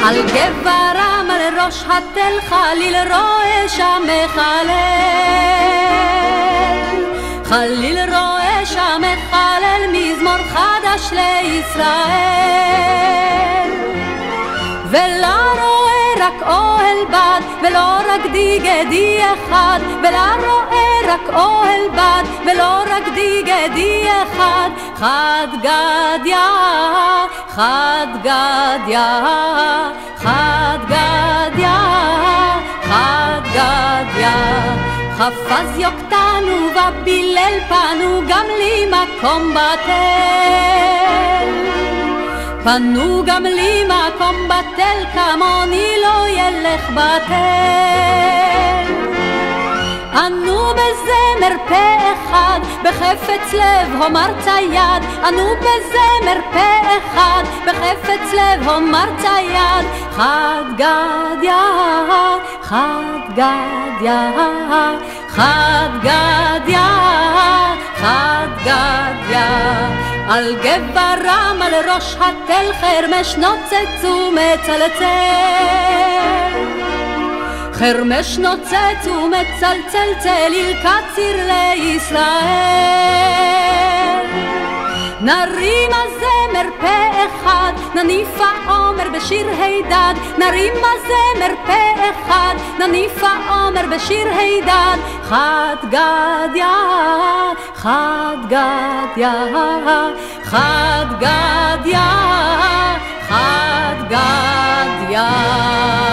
על גברם על ראש התל חליל רואה שם מחלל, חליל רואה שם מחלל מזמור חדש לישראל, ולא רואה רק אוהל בד ולא רק דיגדי אחד, ולא רואה רק אוהל בד ולא רק דיגדי אחד, חד גדיה, חד גדיה, חד גדיה, חד גדיה. חפז יוקטנו ובילל פנו גם לי מקום בתל, פנו גם לי מקום בתל, כמוני לא ילך בתל. אנו בזמר פה אחד, בחפץ לב הומר צייד, אנו בזמר פה אחד, בחפץ לב הומר צייד, חד גדיה, חד גדיה, חד גדיה, חד גדיה. על גברם על ראש התל חרמש נוצץ ומצלצל, חרמש נוצץ ומצלצל צליל קציר לישראל. נרים הזמר פה אחד, נניף העומר בשיר הידד, נרים הזמר פה אחד, נניף העומר בשיר הידד, חד גדיה, חד גדיה, חד גדיה, חד גדיה.